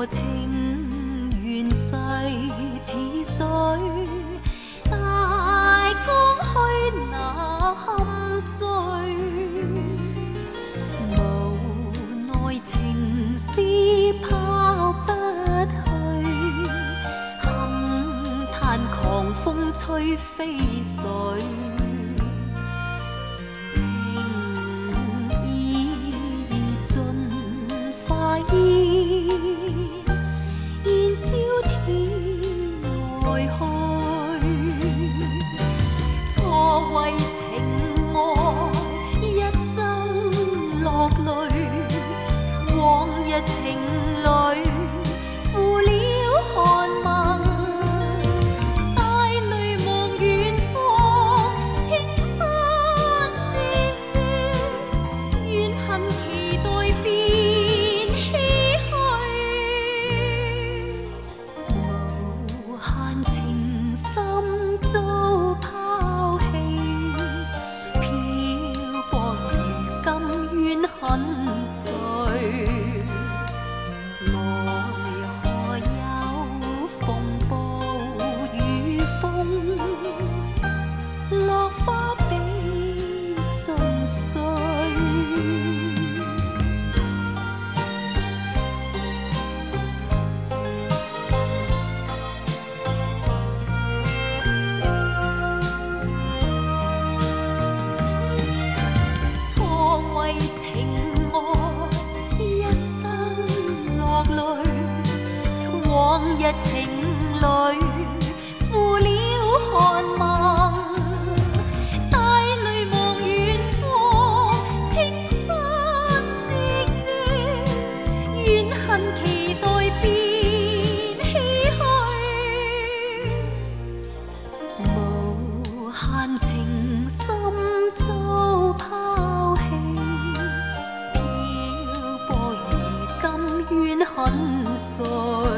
我情緣逝似水，大江去那堪醉。無奈情絲拋不去，堪嘆狂風吹飛水。燃燒天外去，錯為情愛一生落淚，往日情侶負了寒盟，帶淚望遠方，青山寂寂，怨恨期待變。很碎，奈何有風暴雨風，落花比盡碎。錯為情往日情侶負了寒盟，帶淚望遠方，青山寂寂，怨恨期待變唏噓，無限情深遭拋棄，漂泊如今怨很碎。